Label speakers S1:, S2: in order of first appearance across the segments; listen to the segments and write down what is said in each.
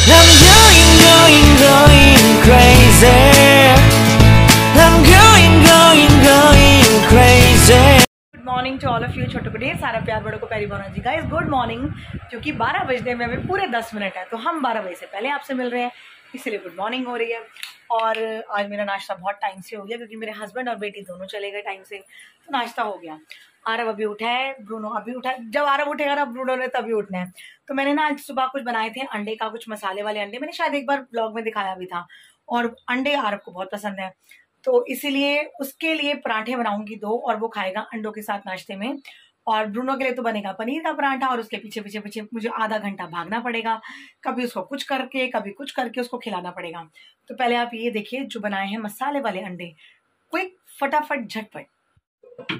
S1: I'm going crazy. I'm going crazy.
S2: Good morning to all of you छोटे बड़े सारा प्यार बड़ों को प्यारी बोना जी गाइस गुड मॉर्निंग। क्योंकि 12 बजने में अभी पूरे 10 मिनट है तो हम 12 बजे से पहले आपसे मिल रहे हैं, इसीलिए गुड मॉर्निंग हो रही है। और आज मेरा नाश्ता बहुत टाइम से हो गया क्योंकि मेरे हस्बैंड और बेटी दोनों चले गए टाइम से, तो नाश्ता हो गया। आरव अभी उठा है, ब्रूनो अभी उठा है। जब आरव उठेगा ना ब्रूनो ने तभी उठना है। तो मैंने ना आज सुबह कुछ बनाए थे अंडे का, कुछ मसाले वाले अंडे, मैंने शायद एक बार ब्लॉग में दिखाया भी था। और अंडे आरव को बहुत पसंद है तो इसीलिए उसके लिए पराठे बनाऊंगी 2 और वो खाएगा अंडों के साथ नाश्ते में। और ब्रूनो के लिए तो बनेगा पनीर का पराठा और उसके पीछे पीछे पीछे मुझे आधा घंटा भागना पड़ेगा, कभी उसको कुछ करके कभी कुछ करके उसको खिलाना पड़ेगा। तो पहले आप ये देखिए जो बनाए हैं मसाले वाले अंडे, क्विक फटाफट झटपट।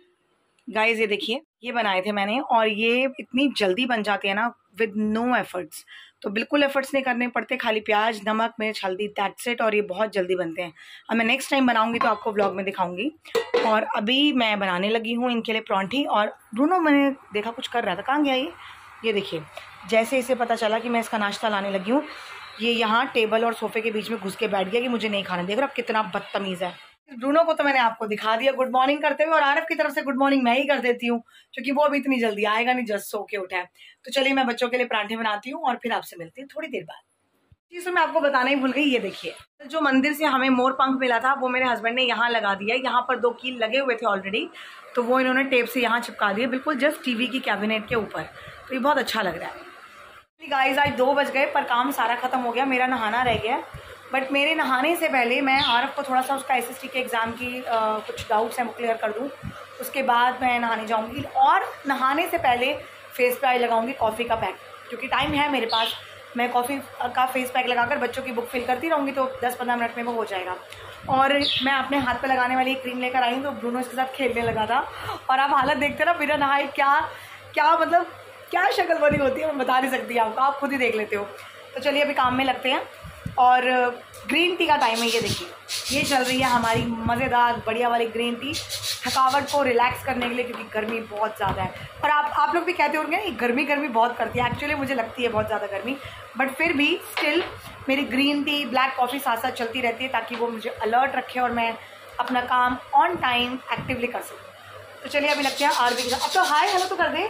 S2: गाइस ये देखिए ये बनाए थे मैंने और ये इतनी जल्दी बन जाते हैं ना विद नो एफर्ट्स, तो बिल्कुल एफर्ट्स नहीं करने पड़ते, खाली प्याज नमक मिर्च हल्दी दैट्स इट, और ये बहुत जल्दी बनते हैं। अब मैं नेक्स्ट टाइम बनाऊंगी तो आपको व्लॉग में दिखाऊंगी। और अभी मैं बनाने लगी हूँ इनके लिए परांठी। और ब्रूनो मैंने देखा कुछ कर रहा था, कहाँ गया ये देखिए जैसे इसे पता चला कि मैं इसका नाश्ता लाने लगी हूँ, ये यहाँ टेबल और सोफे के बीच में घुस के बैठ गया कि मुझे नहीं खाना। देख रहा अब कितना बदतमीज़ है। ब्रूनो को तो मैंने आपको दिखा दिया गुड मॉर्निंग करते हुए, और आरव की तरफ से गुड मॉर्निंग मैं ही कर देती हूँ क्योंकि वो अभी इतनी जल्दी आएगा नहीं, जस्ट सो के उठा है। तो चलिए मैं बच्चों के लिए पराठे बनाती हूँ और फिर आपसे मिलती हूँ थोड़ी देर बाद। चीज़ मैं आपको बताना ही भूल गई, ये देखिए जो मंदिर से हमें मोर पंख मिला था वो मेरे हस्बैंड ने यहाँ लगा दिया। यहाँ पर 2 कील लगे हुए थे ऑलरेडी, तो वो इन्होंने टेप से यहाँ चिपका दिए बिल्कुल जस्ट टीवी की कैबिनेट के ऊपर। तो ये बहुत अच्छा लग रहा है। गाइस आज 2 बज गए पर काम सारा खत्म हो गया, मेरा नहाना रह गया। बट मेरे नहाने से पहले मैं आरव को थोड़ा सा उसका SST के एग्ज़ाम की कुछ डाउट्स हैं वो क्लियर कर दूँ, उसके बाद मैं नहाने जाऊँगी। और नहाने से पहले फेस पे लगाऊंगी कॉफ़ी का पैक, क्योंकि टाइम है मेरे पास। मैं कॉफ़ी का फेस पैक लगाकर बच्चों की बुक फिल करती रहूँगी तो 10-15 मिनट में वो हो जाएगा। और मैं अपने हाथ पे लगाने वाली क्रीम लेकर आई हूँ तो ब्रूनो इसके साथ खेलने लगा था। और आप हालत देखते ना बिना नहाए क्या मतलब क्या शक्ल बनी होती है, मैं बता नहीं सकती आपको, आप खुद ही देख लेते हो। तो चलिए अभी काम में लगते हैं। और ग्रीन टी का टाइम है, ये देखिए ये चल रही है हमारी मज़ेदार बढ़िया वाली ग्रीन टी, थकावट को रिलैक्स करने के लिए, क्योंकि गर्मी बहुत ज़्यादा है। और आप लोग भी कहते होंगे ये गर्मी बहुत करती है, एक्चुअली मुझे लगती है बहुत ज़्यादा गर्मी, बट फिर भी स्टिल मेरी ग्रीन टी ब्लैक कॉफ़ी साथ साथ चलती रहती है ताकि वो मुझे अलर्ट रखे और मैं अपना काम ऑन टाइम एक्टिवली कर सकूँ। तो चलिए अभी लगते हैं आरवी के साथ। अब तो हाय हेलो तो कर दे,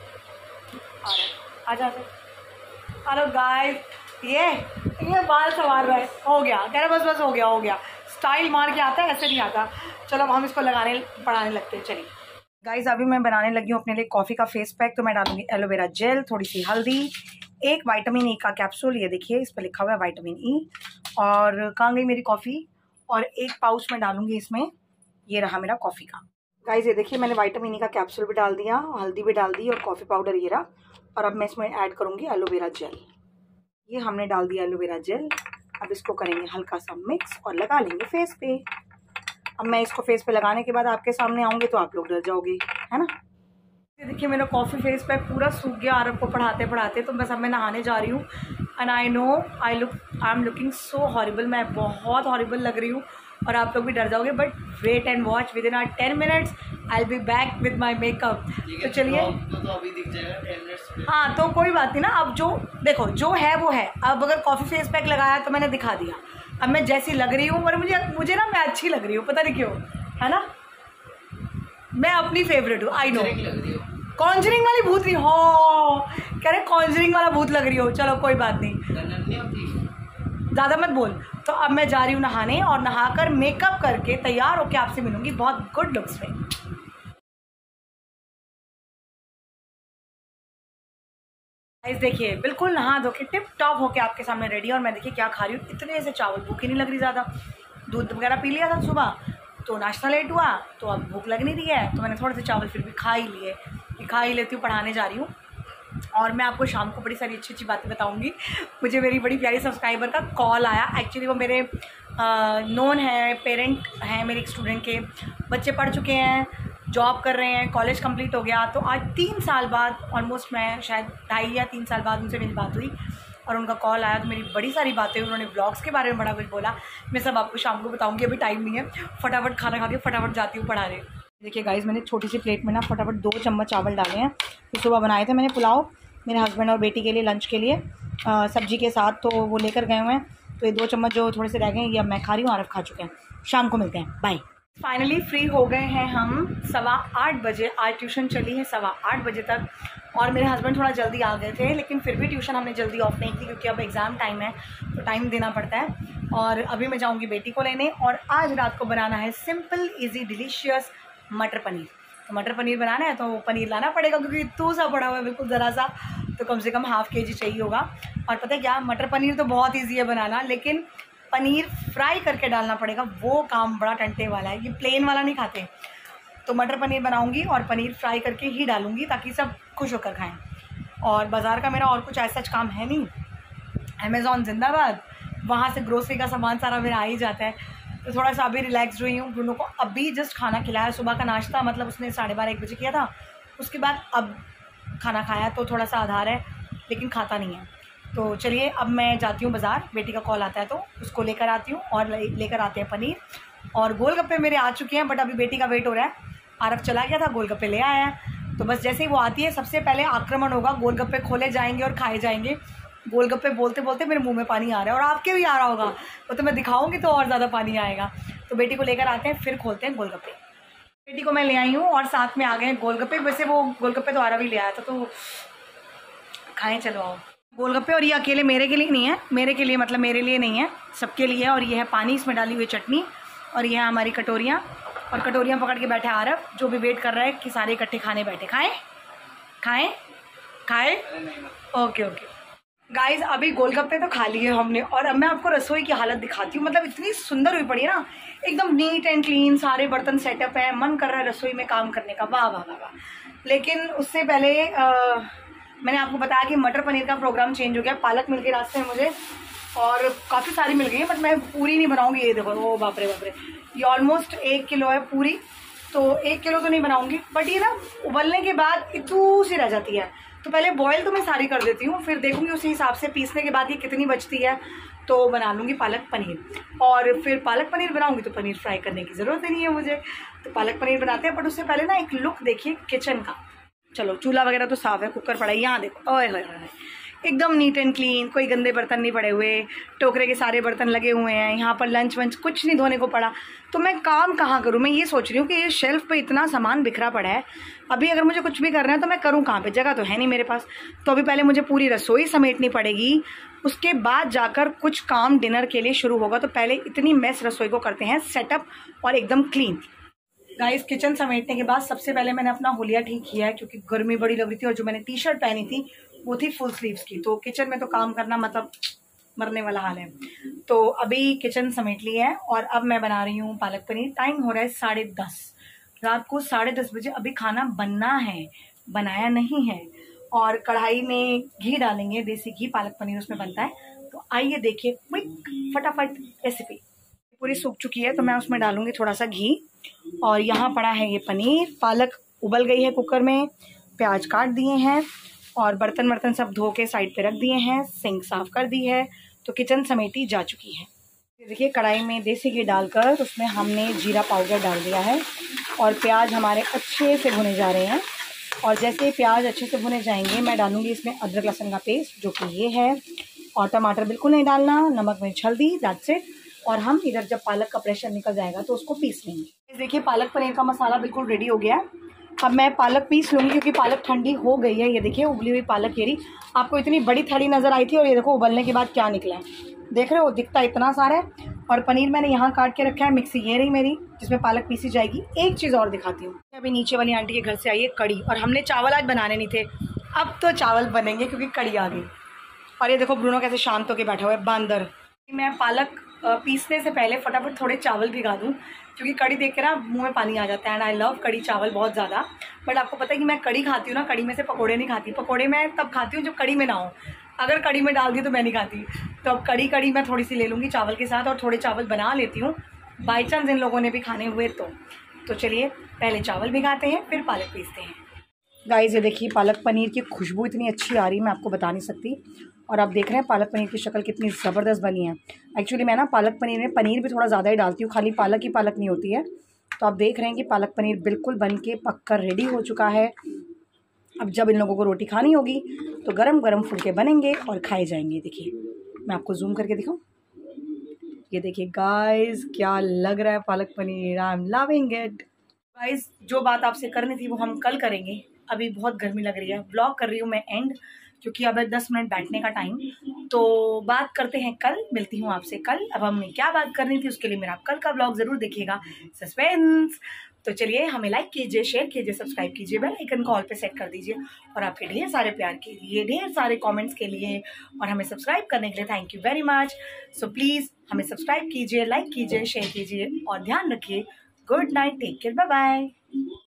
S2: आ जा हेलो गाइस। ये बाल संवार रहा है, हो गया कह रहा बस हो गया स्टाइल मार के आता है, ऐसे नहीं आता। चलो अब हम इसको पढ़ाने लगते हैं। चलिए गाइस अभी मैं बनाने लगी हूँ अपने लिए कॉफ़ी का फेस पैक। तो मैं डालूंगी एलोवेरा जेल, थोड़ी सी हल्दी, 1 विटामिन ई का कैप्सूल, ये देखिए इस पर लिखा हुआ है विटामिन ई। और कहाँ गई मेरी कॉफ़ी, और 1 पाउच में डालूंगी इसमें, ये रहा मेरा कॉफ़ी का। गाइस ये देखिए मैंने विटामिन ई का कैप्सूल भी डाल दिया, हल्दी भी डाल दी और कॉफ़ी पाउडर ये रहा। और अब मैं इसमें ऐड करूँगी एलोवेरा जेल, ये हमने डाल दिया एलोवेरा जेल। अब इसको करेंगे हल्का सा मिक्स और लगा लेंगे फेस पे। अब मैं इसको फेस पे लगाने के बाद आपके सामने आऊँगी तो आप लोग डर जाओगे, है ना। ये देखिए मेरा कॉफ़ी फेस पैक पूरा सूख गया आरव को पढ़ाते पढ़ाते, तो बस अब मैं नहाने जा रही हूँ। And I know I am looking so horrible, मैं बहुत हॉरिबल लग रही हूँ और आप लोग भी डर जाओगे। But wait and watch, within 10 minutes I will be back with my makeup. तो चलिए
S3: तो अभी दिख जाएगा 10 मिनट्स।
S2: हाँ तो कोई बात नहीं ना, अब जो देखो जो है वो है। अब अगर कॉफ़ी फेस पैक लगाया तो मैंने दिखा दिया, अब मैं जैसी लग रही हूँ और मुझे ना मैं अच्छी लग रही हूँ, पता नहीं क्यों, है ना। मैं अपनी फेवरेट हूँ, आई नो। कॉन्जरिंग वाली भूत रही हो, कह रहे कॉन्जरिंग वाला भूत लग रही हो। चलो कोई बात नहीं, ज़्यादा मत बोल। तो अब मैं जा रही हूँ नहाने और नहाकर मेकअप करके तैयार होकर आपसे मिलूंगी बहुत गुड लुक्स में। देखिए बिल्कुल नहा धो के टिप टॉप होके आपके सामने रेडी। और मैं देखिए क्या खा रही हूँ, इतने से चावल, भूख ही नहीं लग रही ज़्यादा। दूध वगैरह पी लिया था सुबह तो नाश्ता लेट हुआ, तो अब भूख लग नहीं रही है तो मैंने थोड़े से चावल फिर भी खा ही लेती हूँ। पढ़ाने जा रही हूँ और मैं आपको शाम को बड़ी सारी अच्छी बातें बताऊँगी। मुझे मेरी बड़ी प्यारी सब्सक्राइबर का कॉल आया, एक्चुअली वो मेरे नोन है, पेरेंट हैं मेरे एक स्टूडेंट के, बच्चे पढ़ चुके हैं, जॉब कर रहे हैं, कॉलेज कंप्लीट हो गया। तो आज 3 साल बाद ऑलमोस्ट, मैं शायद 2.5 या 3 साल बाद उनसे मेरी बात हुई और उनका कॉल आया। तो मेरी बड़ी सारी बातें, उन्होंने ब्लॉग्स के बारे में बड़ा कुछ बोला, मैं सब आपको शाम को बताऊंगी, अभी टाइम नहीं है। फटाफट खाना खा के फटाफट जाती हूँ पढ़ाने। देखिए गाइस मैंने छोटी सी प्लेट में ना फटाफट 2 चम्मच चावल डाले हैं। तो सुबह बनाए थे मैंने पुलाव मेरे हस्बैंड और बेटी के लिए लंच के लिए, सब्जी के साथ, तो वो लेकर गए हुए हैं। तो ये 2 चम्मच जो थोड़े से रह गए हैं ये अब मैं खा रही हूँ, आरफ खा चुके हैं। शाम को मिलते हैं, बाय। फाइनली फ्री हो गए हैं हम 8:15 बजे। आज ट्यूशन चली है 8:15 बजे तक, और मेरे हस्बैंड थोड़ा जल्दी आ गए थे, लेकिन फिर भी ट्यूशन हमने जल्दी ऑफ नहीं की क्योंकि अब एग्ज़ाम टाइम है तो टाइम देना पड़ता है। और अभी मैं जाऊंगी बेटी को लेने, और आज रात को बनाना है सिंपल इजी डिलीशियस मटर पनीर। तो मटर पनीर बनाना है तो पनीर लाना पड़ेगा क्योंकि इतना सा पड़ा हुआ है बिल्कुल ज़रा सा, तो कम से कम ½ kg चाहिए होगा। और पता है क्या, मटर पनीर तो बहुत ईजी है बनाना, लेकिन पनीर फ्राई करके डालना पड़ेगा, वो काम बड़ा टंटे वाला है। ये प्लेन वाला नहीं खाते, तो मटर पनीर बनाऊंगी और पनीर फ्राई करके ही डालूंगी ताकि सब खुश होकर खाएं। और बाज़ार का मेरा और कुछ ऐसा काम है नहीं, अमेज़ॉन जिंदाबाद, वहाँ से ग्रोसरी का सामान सारा मेरा आ ही जाता है। तो थोड़ा सा अभी रिलैक्स हुई हूँ। ब्रूनो को अभी जस्ट खाना खिलाया, सुबह का नाश्ता मतलब उसने 12:30-1 बजे किया था, उसके बाद अब खाना खाया, तो थोड़ा सा आधार है लेकिन खाता नहीं है। तो चलिए अब मैं जाती हूँ बाज़ार, बेटी का कॉल आता है तो उसको लेकर आती हूँ, और लेकर आते हैं पनीर। और गोलगप्पे मेरे आ चुके हैं, बट अभी बेटी का वेट हो रहा है। आरफ चला गया था, गोलगप्पे ले आया है, तो बस जैसे ही वो आती है सबसे पहले आक्रमण होगा, गोलगप्पे खोले जाएंगे और खाए जाएंगे। गोलगप्पे बोलते बोलते मेरे मुंह में पानी आ रहा है, और आपके भी आ रहा होगा, वो तो मैं दिखाऊंगी तो और ज़्यादा पानी आएगा। तो बेटी को लेकर आते हैं, फिर खोलते हैं गोलगप्पे। बेटी को मैं ले आई हूँ और साथ में आ गए गोलगप्पे। वैसे वो गोलगप्पे तो आरव ही ले आया था, तो खाएं, चलो आओ गोलगप्पे। और ये अकेले मेरे के लिए नहीं है, मेरे के लिए मतलब मेरे लिए नहीं है, सबके लिए है। और ये है पानी, इसमें डाली हुई चटनी, और ये है हमारी कटोरियाँ, और कटोरियाँ पकड़ के बैठे आरव, जो भी वेट कर रहा है कि सारे इकट्ठे खाने बैठे। खाएं खाएं खाएं, ओके ओके। गाइज अभी गोलगप्पे तो खा लिए हमने, और अब मैं आपको रसोई की हालत दिखाती हूँ। मतलब इतनी सुंदर हुई पड़ी है ना, एकदम नीट एंड क्लीन, सारे बर्तन सेटअप है, मन कर रहा है रसोई में काम करने का, वाह वाह वाह वाह। लेकिन उससे पहले मैंने आपको बताया कि मटर पनीर का प्रोग्राम चेंज हो गया। पालक मिल गई रास्ते में मुझे, और काफ़ी सारी मिल गई है, बट मैं पूरी नहीं बनाऊंगी। ये देखो, ओ बाप रे बाप रे, ये ऑलमोस्ट 1 किलो है पूरी, तो 1 किलो तो नहीं बनाऊंगी, बट ये ना उबलने के बाद इतू सी रह जाती है। तो पहले बॉयल तो मैं सारी कर देती हूँ, फिर देखूंगी उसी हिसाब से पीसने के बाद ये कितनी बचती है, तो बना लूँगी पालक पनीर। और फिर पालक पनीर बनाऊंगी तो पनीर फ्राई करने की ज़रूरत ही नहीं है मुझे, तो पालक पनीर बनाते हैं। बट उससे पहले ना एक लुक देखिए किचन का। चलो, चूल्हा वगैरह तो साफ़ है, कुकर पड़ा है, यहाँ देखो, ओए होए होए, एकदम नीट एंड क्लीन, कोई गंदे बर्तन नहीं पड़े हुए, टोकरे के सारे बर्तन लगे हुए हैं। यहाँ पर लंच वंच कुछ नहीं धोने को पड़ा, तो मैं काम कहाँ करूँ। मैं ये सोच रही हूँ कि ये शेल्फ पे इतना सामान बिखरा पड़ा है, अभी अगर मुझे कुछ भी करना है तो मैं करूँ कहाँ पे, जगह तो है नहीं मेरे पास। तो अभी पहले मुझे पूरी रसोई समेटनी पड़ेगी, उसके बाद जाकर कुछ काम डिनर के लिए शुरू होगा। तो पहले इतनी मेस रसोई को करते हैं सेटअप और एकदम क्लीन। गाइस किचन समेटने के बाद सबसे पहले मैंने अपना हुलिया ठीक किया है, क्योंकि गर्मी बड़ी लग रही थी, और जो मैंने टी शर्ट पहनी थी वो थी फुल स्लीव्स की। तो किचन में तो काम करना मतलब मरने वाला हाल है। तो अभी किचन समेट ली है, और अब मैं बना रही हूँ पालक पनीर। टाइम हो रहा है 10:30, रात को 10:30 बजे अभी खाना बनना है, बनाया नहीं है। और कढ़ाई में घी डालेंगे, देसी घी, पालक पनीर उसमें बनता है। तो आइए देखिए क्विक फटाफट रेसिपी। पूरी सूख चुकी है तो मैं उसमें डालूंगी थोड़ा सा घी। और यहाँ पड़ा है ये पनीर, पालक उबल गई है कुकर में, प्याज काट दिए हैं, और बर्तन सब धो के साइड पे रख दिए हैं, सिंक साफ कर दी है। तो किचन समेटी जा चुकी है। देखिए कढ़ाई में देसी घी डालकर उसमें हमने जीरा पाउडर डाल दिया है, और प्याज हमारे अच्छे से भुने जा रहे हैं। और जैसे प्याज अच्छे से भुने जाएंगे मैं डालूंगी इसमें अदरक लहसुन का पेस्ट, जो कि ये है। और टमाटर बिल्कुल नहीं डालना, नमक मिर्च हल्दी, दैट्स इट। और हम इधर जब पालक का प्रेशर निकल जाएगा तो उसको पीस लेंगे। देखिए पालक पनीर का मसाला बिल्कुल रेडी हो गया है। अब मैं पालक पीस लूँगी क्योंकि पालक ठंडी हो गई है। ये देखिए उबली हुई पालक, ये रही। आपको इतनी बड़ी थड़ी नज़र आई थी, और ये देखो उबलने के बाद क्या निकला है, देख रहे हो, दिखता इतना सारा है। और पनीर मैंने यहाँ काट के रखा है, मिक्सी ये रही मेरी, जिसमें पालक पीसी जाएगी। एक चीज़ और दिखाती हूँ, अभी नीचे वाली आंटी के घर से आई है कड़ी, और हमने चावल आज बनाने नहीं थे, अब तो चावल बनेंगे क्योंकि कड़ी आ गई। और ये देखो ब्रूनो कैसे शांत होकर बैठा हुआ है, बांदर। मैं पालक पीसने से पहले फटाफट थोड़े चावल भिगा दूँ, क्योंकि कड़ी देख के ना मुंह में पानी आ जाता है। एंड आई लव कड़ी चावल बहुत ज़्यादा। बट आपको पता है कि मैं कड़ी खाती हूँ ना, कड़ी में से पकोड़े नहीं खाती। पकोड़े मैं तब खाती हूँ जब कड़ी में ना हो, अगर कड़ी में डाल दी तो मैं नहीं खाती। तो अब कड़ी मैं थोड़ी सी ले लूँगी चावल के साथ, और थोड़े चावल बना लेती हूँ बाई चांस इन लोगों ने भी खाने हुए तो चलिए पहले चावल भिगाते हैं, फिर पालक पीसते हैं। गाइस ये देखिए पालक पनीर की खुशबू इतनी अच्छी आ रही, मैं आपको बता नहीं सकती। और आप देख रहे हैं पालक पनीर की शक्ल कितनी ज़बरदस्त बनी है। एक्चुअली मैं ना पालक पनीर में पनीर भी थोड़ा ज़्यादा ही डालती हूँ, खाली पालक ही पालक नहीं होती है। तो आप देख रहे हैं कि पालक पनीर बिल्कुल बन के पक कर रेडी हो चुका है। अब जब इन लोगों को रोटी खानी होगी तो गरम गरम फुलके बनेंगे और खाए जाएंगे। देखिए मैं आपको जूम करके दिखाऊं, ये देखिए गाइस क्या लग रहा है palak paneer. I am loving it. Guys जो बात आपसे करनी थी वो हम कल करेंगे, अभी बहुत गर्मी लग रही है। ब्लॉग कर रही हूँ मैं एंड, क्योंकि अब 10 मिनट बैठने का टाइम, तो बात करते हैं कल। मिलती हूँ आपसे कल। अब हमें क्या बात करनी थी उसके लिए मेरा कल का ब्लॉग ज़रूर देखिएगा, सस्पेंस। तो चलिए हमें लाइक कीजिए, शेयर कीजिए, सब्सक्राइब कीजिए, बेल आइकन को ऑल पे सेट कर दीजिए। और आपके ढेर सारे प्यार के लिए, ढेर सारे कमेंट्स के लिए और हमें सब्सक्राइब करने के लिए thank you very much. So please हमें सब्सक्राइब कीजिए, लाइक कीजिए, शेयर कीजिए और ध्यान रखिए। Good night, take care, bye bye.